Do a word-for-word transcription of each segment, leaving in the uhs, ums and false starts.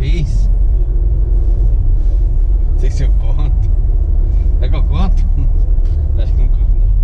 vez. Não sei se eu conto. É que eu conto? Acho que não conto não.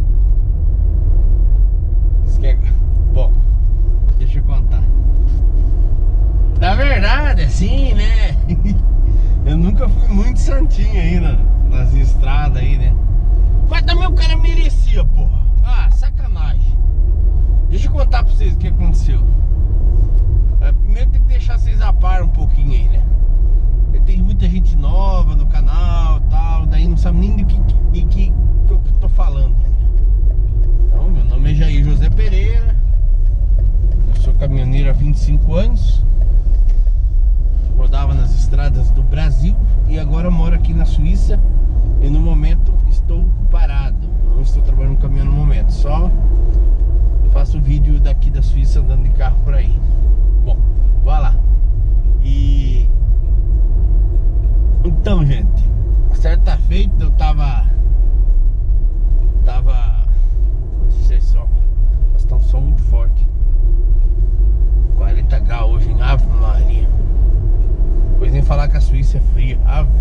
Isso que é... Bom, deixa eu contar. Na verdade, assim, né? Eu nunca fui muito santinho aí na, nas estradas aí, né? Mas também o cara merecia, porra. Ah, sacanagem. Deixa eu contar pra vocês o que aconteceu. É, primeiro tem que deixar vocês a par um pouquinho aí, né? Tem muita gente nova no canal e tal, daí não sabe nem do que, de que, que eu tô falando, né? Então, meu nome é Jair José Pereira. Eu sou caminhoneiro há vinte e cinco anos. Rodava nas estradas do Brasil e agora moro aqui na Suíça. E no momento estou parado. Não estou trabalhando no caminhão no momento. Só faço vídeo daqui da Suíça andando de carro por aí. Bom, vai lá. E... Então, gente, certa feita eu tava... Tava... Não sei se está um som muito forte. quarenta graus hoje em Ave Maria. Pois nem falar que a Suíça é fria. Ave.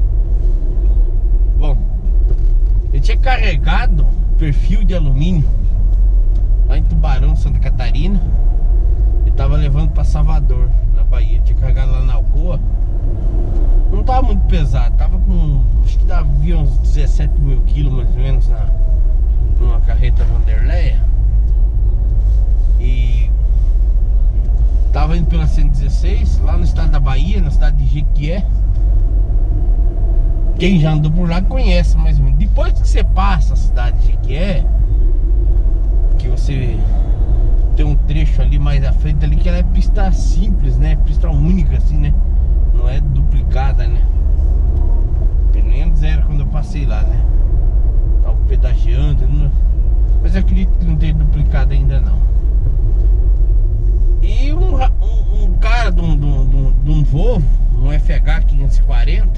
Bom, eu tinha carregado perfil de alumínio lá em Tubarão, Santa Catarina, e tava levando para Salvador, na Bahia. Tinha carregado lá na Alcoa. Não tava muito pesado, tava com, acho que havia uns dezessete mil quilos mais ou menos na, numa carreta Vanderleia. E tava indo pela cento e dezesseis, lá no estado da Bahia, na cidade de Jequié. Quem já andou por lá conhece mais ou menos. Depois que você passa a cidade de Jequié, que você tem um trecho ali mais à frente ali que ela é pista simples, né? Pista única assim, né? Não é duplicada, né? Pelo menos era quando eu passei lá, né? Tava pedagiando, né? Mas eu acredito que não tenha duplicado ainda não. E um, um, um cara de um, de, um, de um Volvo, um F H quinhentos e quarenta,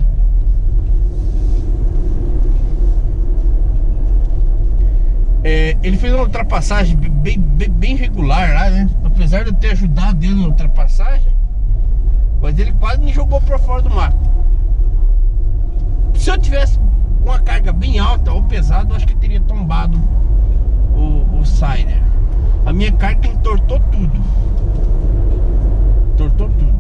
é, ele fez uma ultrapassagem bem, bem, bem regular lá, né? Apesar de eu ter ajudado ele na ultrapassagem, mas ele quase me jogou pra fora do mato. Se eu tivesse uma carga bem alta ou pesada, eu acho que eu teria tombado o, o Sider. A minha carga entortou tudo. Entortou tudo.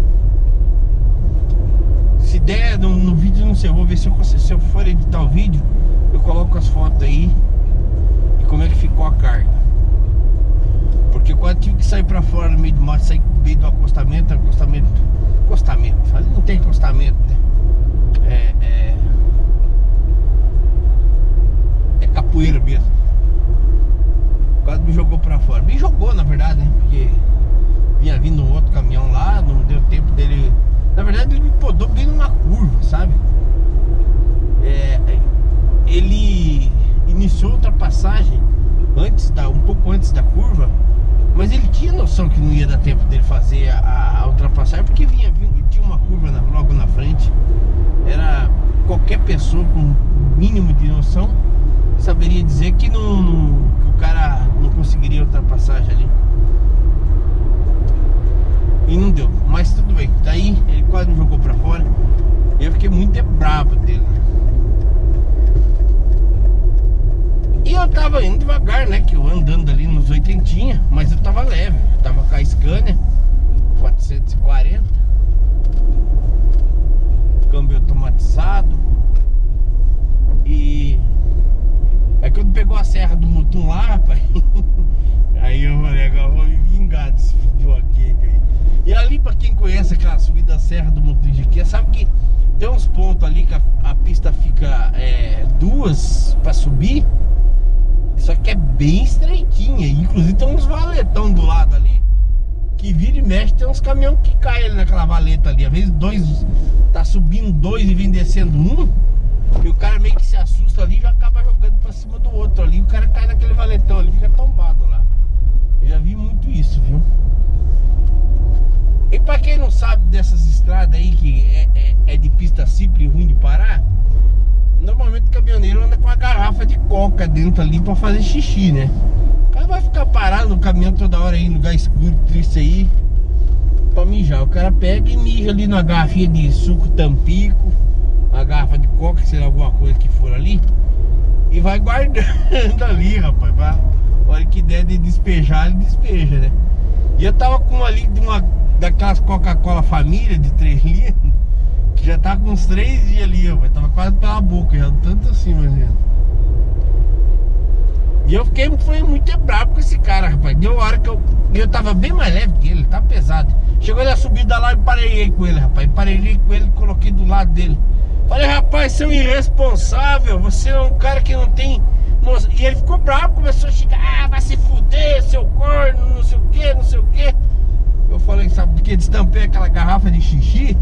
Se der no, no vídeo, não sei, eu vou ver se eu, se eu for editar o vídeo, eu coloco as fotos aí e como é que ficou a carga. Porque quando eu tive que sair pra fora no meio do mato, sair no meio do acostamento, acostamento, acostamento, ali não tem acostamento, né? É, é, é capoeira mesmo. Quase me jogou pra fora. Me jogou, na verdade, né? Porque vinha vindo um outro caminhão lá, não deu tempo dele. Na verdade, ele me podou bem numa curva, sabe? É, ele iniciou a ultrapassagem antes da, um pouco antes da curva, mas ele tinha noção que não ia dar tempo dele fazer a, a ultrapassagem, porque vinha vindo, tinha uma curva na, logo na frente. Era qualquer pessoa com um mínimo de noção saberia dizer que, não, não, que o cara não conseguiria ultrapassagem ali. E não deu, mas tudo bem. Daí ele quase me jogou pra fora. E eu fiquei muito bravo dele. E eu tava indo devagar, né? Que eu andando ali nos oitentinha, mas eu tava leve. Eu tava com a Scania quatrocentos e quarenta, câmbio automatizado. E aí quando pegou a serra do Mutum lá, rapaz, aí eu falei, agora eu vou me vingar desse vídeo aqui. E ali, pra quem conhece aquela subida da serra do Mutum de Jequié, sabe que tem uns pontos ali que a, a pista fica é, duas pra subir. Só que é bem estreitinha. Inclusive tem uns valetão do lado ali que vira e mexe, tem uns caminhões que caem ali naquela valeta ali. Às vezes dois, tá subindo dois e vem descendo um, e o cara meio que se assusta ali e já acaba jogando pra cima do outro ali. O cara cai naquele valetão ali, fica tombado lá. Eu já vi muito isso, viu? E pra quem não sabe dessas estradas aí que é, é, é de pista simples, ruim de parar, normalmente o caminhoneiro anda com uma garrafa de coca dentro ali pra fazer xixi, né? O cara vai ficar parado no caminhão toda hora aí, no lugar escuro, triste aí. pra mijar. O cara pega e mija ali na garrafinha de suco Tampico, a garrafa de coca, sei lá, alguma coisa que for ali, e vai guardando ali, rapaz. Pra hora que der de despejar, ele despeja, né? E eu tava com ali de uma daquelas Coca-Cola Família de três litros, que já tá com uns três dias ali, rapaz. Tava quase pela boca, já tanto assim, mais ou menos. E eu fiquei foi muito bravo com esse cara, rapaz. Deu hora que eu. Eu tava bem mais leve que ele, tá pesado. Chegou ele a subir da lá e parei com ele, rapaz. Parei com ele e coloquei do lado dele. Falei, rapaz, você é um irresponsável. Você é um cara que não tem. Nossa. E ele ficou bravo, começou a chegar. Ah, vai se fuder, seu corno, não sei o que, não sei o que. Eu falei, sabe por que? Destampei aquela garrafa de xixi.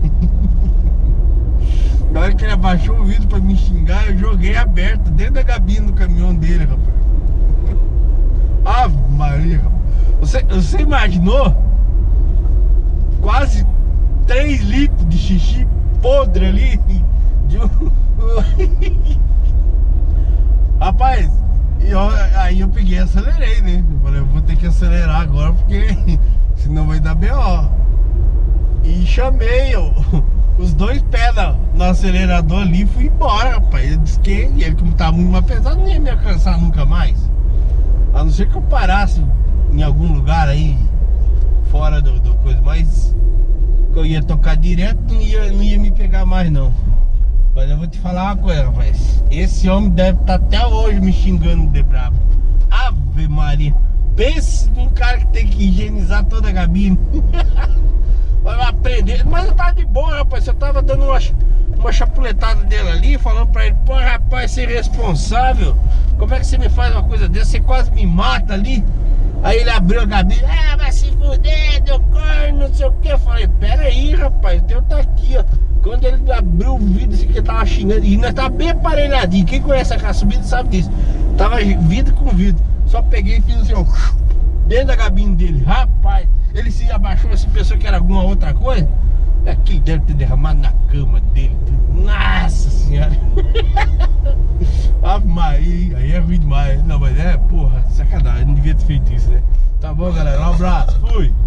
Na hora que ele abaixou o vidro pra me xingar, eu joguei aberto dentro da cabine do caminhão dele, rapaz. Ah, Maria, você, você imaginou quase três litros de xixi podre ali de um... Rapaz, eu, aí eu peguei e acelerei, né? Eu falei, eu vou ter que acelerar agora porque senão vai dar B O. E chamei eu, os dois pés no acelerador ali e fui embora, rapaz. Eu disse que ele, como tava muito mais pesado, não ia me alcançar nunca mais. A não ser que eu parasse em algum lugar aí fora do, do coisa, mas que eu ia tocar direto, não ia, não ia me pegar mais não. Mas eu vou te falar uma coisa, rapaz. Esse homem deve estar até hoje me xingando de brabo. Ave Maria. Pense num cara que tem que higienizar toda a cabine. Vai aprender. Mas eu tava de boa, rapaz. Eu tava dando uma, uma chapuletada dele ali, falando pra ele, pô, rapaz, você é irresponsável. Como é que você me faz uma coisa dessa? Você quase me mata ali. Aí ele abriu a cabine. Ah, vai se fuder, deu corno, não sei o que. Eu falei, pera aí, rapaz, o teu tá aqui, ó. Quando ele abriu o vidro, assim, que ele tava xingando. E nós tava bem aparelhadinho. Quem conhece a subida sabe disso. Tava vidro com vidro. Só peguei e fiz assim, ó, dentro da cabine dele. Rapaz, ele se abaixou assim, pensou que era alguma outra coisa. Aquilo deve ter derramado na cama dele. Nossa senhora. Ave Maria, aí é ruim demais. Não, mas é, porra, sacanagem. Não devia ter feito isso, né? Tá bom, galera. Um abraço. Fui.